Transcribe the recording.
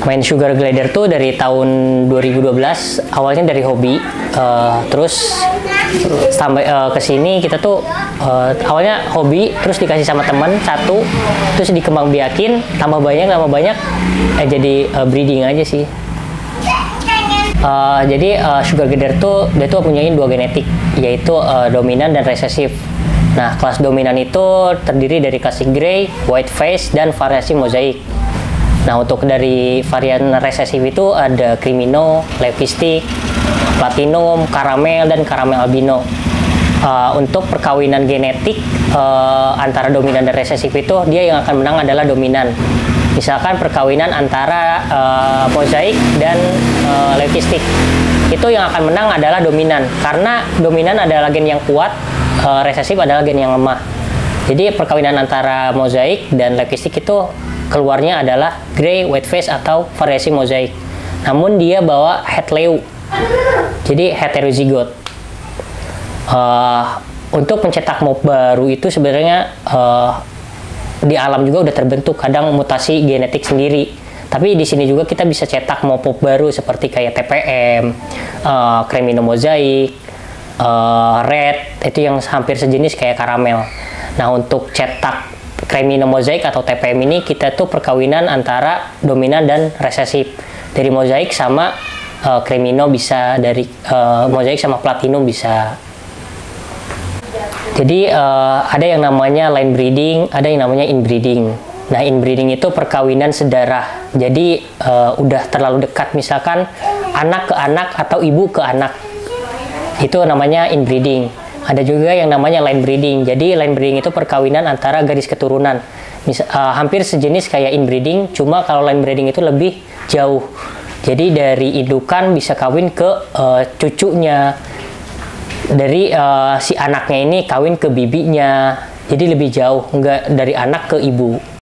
Main sugar glider tuh dari tahun 2012, awalnya dari hobi, terus sampai ke sini kita tuh awalnya hobi, terus dikasih sama teman satu, terus dikembangbiakin, tambah banyak, jadi breeding aja sih. Jadi sugar glider tuh dia tuh punya dua genetik, yaitu dominan dan resesif. Nah, kelas dominan itu terdiri dari classic grey, white face, dan variasi mozaik. Nah, untuk dari varian resesif itu ada crimino, lepistik, platinum, karamel, dan karamel albino. Untuk perkawinan genetik antara dominan dan resesif itu, dia yang akan menang adalah dominan. Misalkan perkawinan antara mozaik dan lepistik, itu yang akan menang adalah dominan, karena dominan adalah gen yang kuat, resesif adalah gen yang lemah. Jadi perkawinan antara mozaik dan lepistik itu keluarnya adalah grey, white face, atau variasi mozaik. Namun dia bawa het leu, jadi heterozigot. Untuk mencetak mob baru itu sebenarnya di alam juga udah terbentuk, kadang mutasi genetik sendiri. Tapi di sini juga kita bisa cetak mob baru seperti kayak TPM, Cremino mozaik, red, itu yang hampir sejenis kayak karamel. Nah, untuk cetak Cremino mozaik atau TPM ini kita tuh perkawinan antara dominan dan resesif. Dari mozaik sama Cremino bisa, dari mozaik sama platinum bisa. Jadi ada yang namanya line breeding, ada yang namanya inbreeding. Nah, inbreeding itu perkawinan sedarah. Jadi udah terlalu dekat, misalkan anak ke anak atau ibu ke anak. Itu namanya inbreeding. Ada juga yang namanya line breeding. Jadi line breeding itu perkawinan antara garis keturunan. Hampir sejenis kayak inbreeding, cuma kalau line breeding itu lebih jauh. Jadi dari indukan bisa kawin ke cucunya. Dari si anaknya ini kawin ke bibinya. Jadi lebih jauh, nggak dari anak ke ibu.